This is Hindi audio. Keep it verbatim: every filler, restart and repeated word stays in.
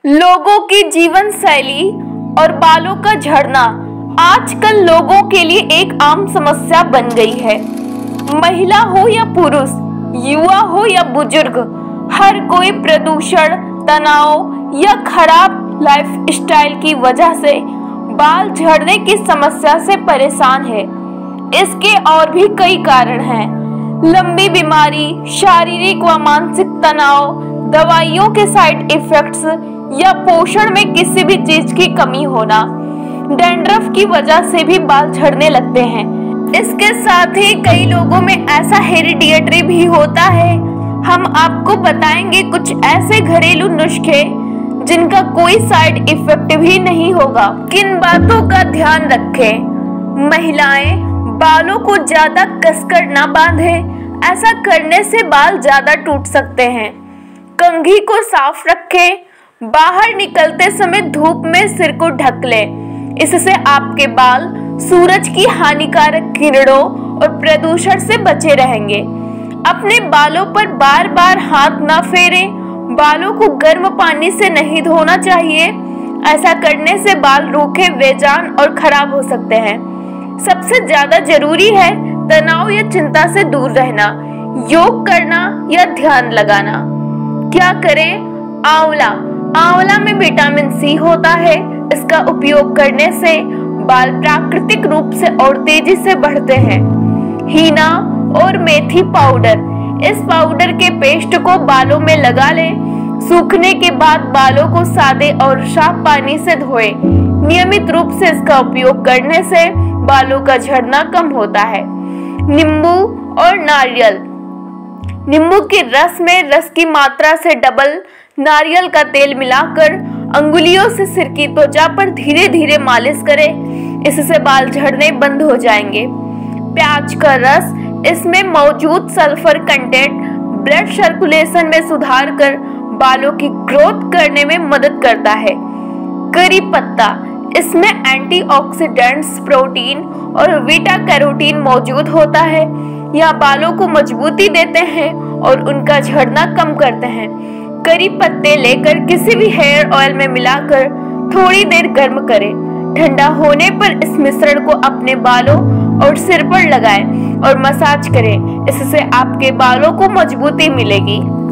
लोगों की जीवन शैली और बालों का झड़ना आजकल लोगों के लिए एक आम समस्या बन गई है। महिला हो या पुरुष, युवा हो या बुजुर्ग, हर कोई प्रदूषण, तनाव या खराब लाइफस्टाइल की वजह से बाल झड़ने की समस्या से परेशान है। इसके और भी कई कारण हैं। लंबी बीमारी, शारीरिक व मानसिक तनाव, दवाइयों के साइड इफेक्ट्स या पोषण में किसी भी चीज की कमी होना, डैंड्रफ की वजह से भी बाल झड़ने लगते हैं। इसके साथ ही कई लोगों में ऐसा हेरिडिटरी भी होता है। हम आपको बताएंगे कुछ ऐसे घरेलू नुस्खे जिनका कोई साइड इफेक्ट भी नहीं होगा। किन बातों का ध्यान रखें? महिलाएं बालों को ज्यादा कसकर ना बांधें, ऐसा करने से बाल ज्यादा टूट सकते हैं। कंघी को साफ रखें। बाहर निकलते समय धूप में सिर को ढक लें, इससे आपके बाल सूरज की हानिकारक किरणों और प्रदूषण से बचे रहेंगे। अपने बालों पर बार बार हाथ न फेरें। बालों को गर्म पानी से नहीं धोना चाहिए, ऐसा करने से बाल रूखे, बेजान और खराब हो सकते हैं। सबसे ज्यादा जरूरी है तनाव या चिंता से दूर रहना, योग करना या ध्यान लगाना। क्या करें? आंवला आंवला में विटामिन सी होता है। इसका उपयोग करने से बाल प्राकृतिक रूप से और तेजी से बढ़ते हैं। हीना और मेथी पाउडर, इस पाउडर के पेस्ट को बालों में लगा लें। सूखने के बाद बालों को सादे और साफ पानी से धोएं। नियमित रूप से इसका उपयोग करने से बालों का झड़ना कम होता है। नींबू और नारियल, नींबू के रस में रस की मात्रा से डबल नारियल का तेल मिलाकर अंगुलियों से सिर की त्वचा पर धीरे धीरे मालिश करें, इससे बाल झड़ने बंद हो जाएंगे। प्याज का रस, इसमें मौजूद सल्फर कंटेंट ब्लड सर्कुलेशन में सुधार कर बालों की ग्रोथ करने में मदद करता है। करी पत्ता, इसमें एंटीऑक्सीडेंट्स, प्रोटीन और बीटा कैरोटीन मौजूद होता है। यह बालों को मजबूती देते हैं और उनका झड़ना कम करते हैं। करी पत्ते लेकर किसी भी हेयर ऑयल में मिलाकर थोड़ी देर गर्म करें। ठंडा होने पर इस मिश्रण को अपने बालों और सिर पर लगाएं और मसाज करें, इससे आपके बालों को मजबूती मिलेगी।